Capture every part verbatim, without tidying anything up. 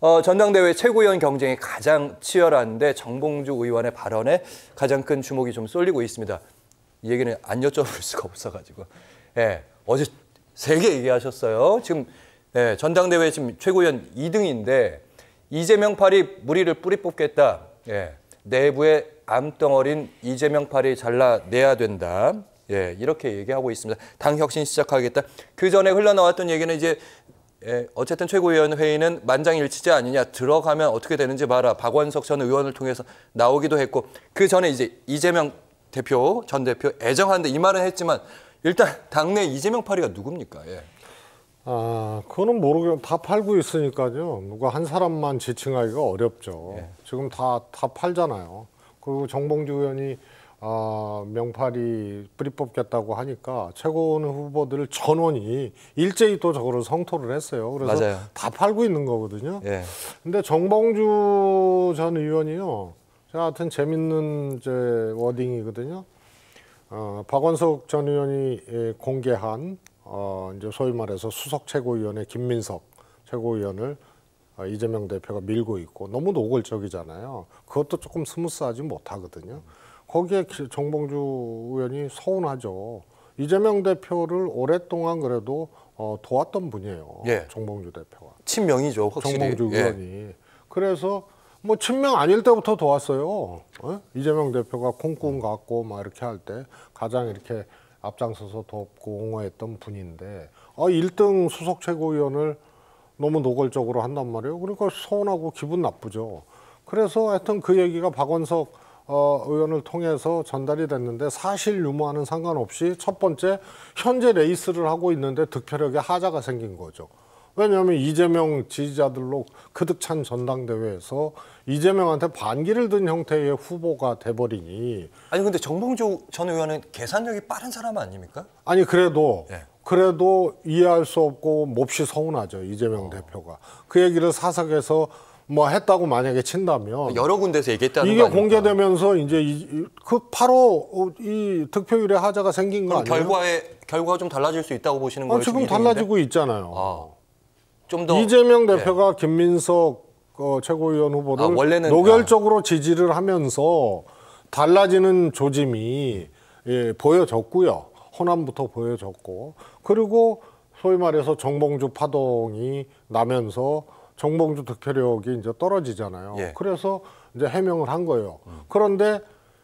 어, 전당대회 최고위원 경쟁이 가장 치열한데 정봉주 의원의 발언에 가장 큰 주목이 좀 쏠리고 있습니다. 이 얘기는 안 여쭤볼 수가 없어가지고. 예, 어제 세게 얘기하셨어요. 지금 예, 전당대회 지금 최고위원 이 등인데 이재명 팔이 무리를 뿌리 뽑겠다. 예, 내부에 암덩어린 이재명 팔이 잘라내야 된다. 예, 이렇게 얘기하고 있습니다. 당 혁신 시작하겠다. 그 전에 흘러나왔던 얘기는 이제 예, 어쨌든 최고위원 회의는 만장일치제 아니냐. 들어가면 어떻게 되는지 봐라. 박원석 전 의원을 통해서 나오기도 했고 그 전에 이제 이재명 대표, 전 대표 애정하는데 이 말은 했지만 일단 당내 이재명 팔이가 누굽니까? 예. 아, 그거는 모르겠, 다 팔고 있으니까요. 누가 한 사람만 지칭하기가 어렵죠. 예. 지금 다, 다 팔잖아요. 그리고 정봉주 의원이 아, 명팔이 뿌리 뽑겠다고 하니까 최고위원 후보들 전원이 일제히 또 저거를 성토를 했어요. 그래서 맞아요. 다 팔고 있는 거거든요. 예. 근데 정봉주 전 의원이요. 제가 하여튼 재밌는 이제 워딩이거든요. 어, 박원석 전 의원이 공개한 어, 이제 소위 말해서 수석 최고위원의 김민석 최고위원을 어, 이재명 대표가 밀고 있고 너무 노골적이잖아요. 그것도 조금 스무스하지 못하거든요. 거기에 정봉주 의원이 서운하죠. 이재명 대표를 오랫동안 그래도 어, 도왔던 분이에요. 예. 정봉주 대표가. 친명이죠, 확실히. 정봉주 의원이. 예. 그래서 뭐 친명 아닐 때부터 도왔어요. 어? 이재명 대표가 콩꿈 갖고 막 이렇게 할 때 가장 이렇게 앞장서서 돕고 옹호했던 분인데 어, 일 등 수석 최고위원을 너무 노골적으로 한단 말이에요. 그러니까 서운하고 기분 나쁘죠. 그래서 하여튼 그 얘기가 박원석 어, 의원을 통해서 전달이 됐는데 사실 유무와는 상관없이 첫 번째 현재 레이스를 하고 있는데 득표력에 하자가 생긴 거죠. 왜냐하면 이재명 지지자들로 그득 찬 전당대회에서 이재명한테 반기를 든 형태의 후보가 돼버리니. 아니 근데 정봉주 전 의원은 계산력이 빠른 사람 아닙니까? 아니 그래도 네. 그래도 이해할 수 없고 몹시 서운하죠. 이재명 어. 대표가. 그 얘기를 사석에서 뭐 했다고 만약에 친다면 여러 군데서 얘기했다는 이게 거 아닙니까? 공개되면서 이제 이, 그 바로 이 득표율에 하자가 생긴 거 아니에요? 결과에 결과가 좀 달라질 수 있다고 보시는 거예요? 아, 지금 달라지고 있잖아요. 아, 좀 더 이재명 대표가 예. 김민석 어, 최고위원 후보를 아, 원래는, 노결적으로 아. 지지를 하면서 달라지는 조짐이 예, 보여졌고요. 호남부터 보여졌고 그리고 소위 말해서 정봉주 파동이 나면서 정봉주 득표력이 이제 떨어지잖아요. 예. 그래서 이제 해명을 한 거예요. 음. 그런데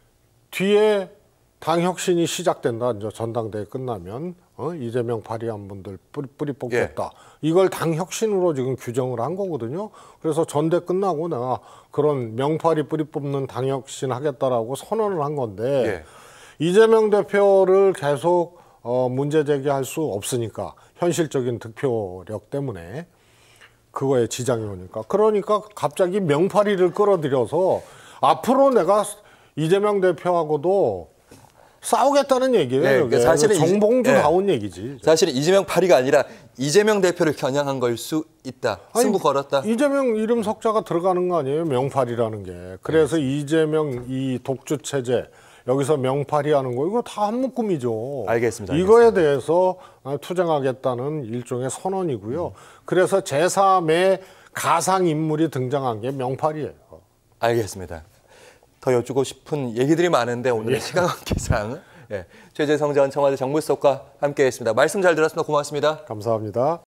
뒤에 당 혁신이 시작된다. 이제 전당대회 끝나면 어? 이재명 발의한 분들 뿌리, 뿌리 뽑겠다. 예. 이걸 당 혁신으로 지금 규정을 한 거거든요. 그래서 전대 끝나고 내가 그런 명팔이 뿌리 뽑는 당 혁신 하겠다라고 선언을 한 건데 예. 이재명 대표를 계속 어, 문제 제기할 수 없으니까 현실적인 득표력 때문에. 그거에 지장이 오니까. 그러니까 갑자기 명팔이를 끌어들여서 앞으로 내가 이재명 대표하고도 싸우겠다는 얘기예요. 네, 그러니까 사실은 정봉주다운 네. 얘기지. 사실은 이재명 팔이가 아니라 이재명 대표를 겨냥한 걸 수 있다. 아니, 승부 걸었다. 이재명 이름 석자가 들어가는 거 아니에요. 명팔이라는 게. 그래서 네. 이재명 이 독주 체제. 여기서 명팔이 하는 거 이거 다 한 묶음이죠. 알겠습니다. 이거에 알겠습니다. 대해서 투쟁하겠다는 일종의 선언이고요. 음. 그래서 제삼의 가상인물이 등장한 게 명팔이에요. 알겠습니다. 더 여쭈고 싶은 얘기들이 많은데 오늘의 예. 시간 관계상 예. 최재성 전 청와대 정무수석과 함께했습니다. 말씀 잘 들었습니다. 고맙습니다. 감사합니다.